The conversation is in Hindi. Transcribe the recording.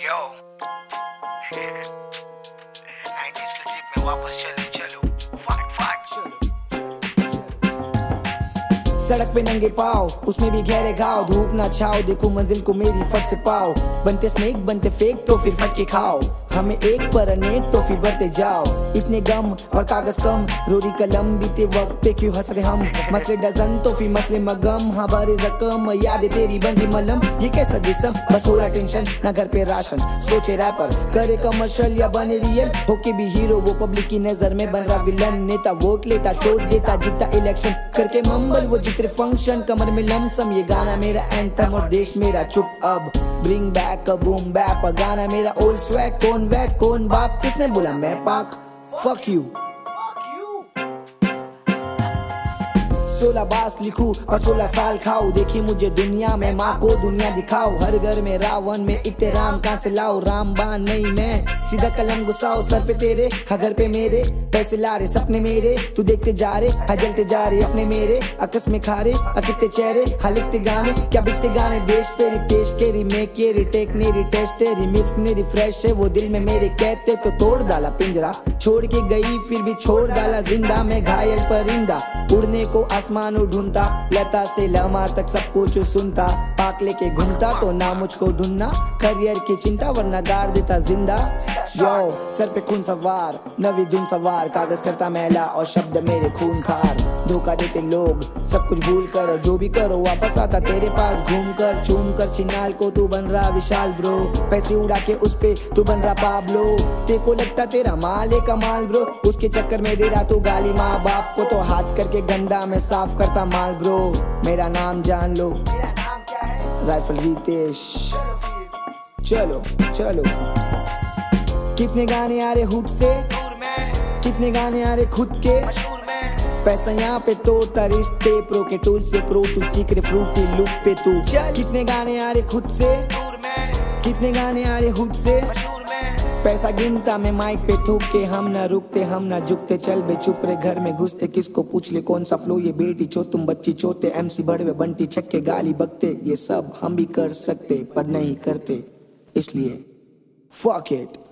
यो 90s की ट्रिप में वापस चले चलो फाट फाट सड़क पे नंगे पाव उसमें भी गहरे घाव, धूप ना छाओ देखो मंजिल को मेरी फट से पाओ, बनते स्नेक बनते फेक तो फिर फट के खाओ, हमें एक पर अनेक तो फिर बढ़ते जाओ, इतने गम और कागज कम रोरी कलम बीते वक्त पे क्यों हंस रहे हम, मसले डजन तो फिर मसले मगम, हमारे जख्म याद तेरी बंदी मलम, ये कैसा जिस्म बस हो रहा टेंशन ना घर पे राशन, सोचे रैपर करे कमर्शियल या बने रियल, होके भी हीरो वो पब्लिक की नजर में बन रहा विलन, नेता वोट लेता चोट देता जीता इलेक्शन करके मंबल वो जितने फंक्शन, कमर में लमसम ये गाना मेरा एंथम और देश मेरा चुप अब, bring back a boom bap, गाना मेरा ओल्ड स्वैग, कौन वैक कौन बाप, किसने बोला मैं पाक, फक यू 16 बास लिखूं और 16 साल खाऊं, देखी मुझे दुनिया में माँ को दुनिया दिखाओ, हर घर में रावण में इतने राम कहाँ से लाओ, रामबान नहीं मैं सीधा कलम घुसाओ, सर पे तेरे घर पे मेरे, पैसे ला रहे सपने मेरे, तू देखते जा रहे जलते जा रहे अपने मेरे, अकस में खा रहे कितने चेहरे, हाँ लिखते गाने क्या बिकते गाने, देश पे रितेश के रीमेक के रिटेक ने रिटेस्ट रिमिक्स ने रिफ्रेश है, वो दिल में मेरे कहते तो तोड़ डाला पिंजरा, छोड़ के गई फिर भी छोड़ डाला जिंदा, मैं घायल परिंदा उड़ने को आसमान ढूंढता, लता से लमार तक सब कुछ सुनता, पाक लेके घूमता तो ना मुझको ढूंढना, करियर की चिंता वरना गाड़ देता जिंदा, यो सर पे खून सवार नवी धुन सवार, कागज करता मैला और शब्द मेरे खून खार, धोखा देते लोग सब कुछ भूल कर, जो भी करो वापस आता तेरे पास घूम कर, चूम कर चिनाल को तू बन रहा विशाल ब्रो, पैसे उड़ा के उस पे तू बन रहा पाब्लो, तेरे को लगता तेरा माल है कमाल ब्रो, उसके चक्कर में दे रहा तू गाली माँ बाप को, तो हाथ करके गंदा में साफ करता माल ब्रो, मेरा नाम जान लो राइफल रितेश, चलो चलो कितने गाने आ रहे हुड से, कितने गाने आ रहे खुद के, पैसा यहाँ पे तो रिश्ते प्रो के टूल से pro to secret fruity look पे तू, कितने गाने आ रहे खुद से, कितने गाने आ रहे हुड से, पैसा गिनता मैं माइक पे थूक के, हम ना रुकते हम ना झुकते, चल बे चुप रे घर में घुसते, किसको पूछ ले कौन सा फ्लो, ये बेटी चो तुम बच्ची चोते, MC बड़वे बंटी छक्के गाली बकते, ये सब हम भी कर सकते पर नहीं करते, इसलिए fuck it।